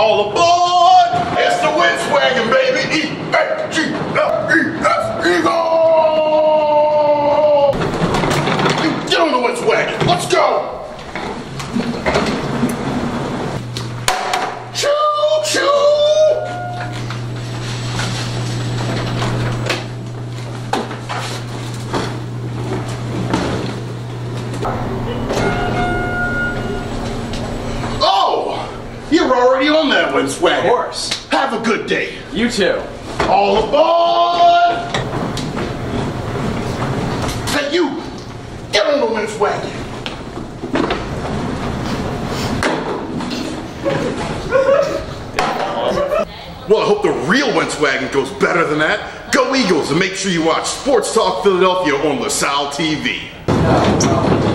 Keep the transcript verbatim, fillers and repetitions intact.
All aboard! It's the Wentz Wagon, baby! E A G L E S, Eagle! Get on the Wentz Wagon, let's go! Choo choo! You're already on that Wentz Wagon. Of course. Have a good day. You too. All aboard! Hey, you! Get on the Wentz Wagon. Well, I hope the real Wentz Wagon goes better than that. Go Eagles, and make sure you watch Sports Talk Philadelphia on LaSalle T V.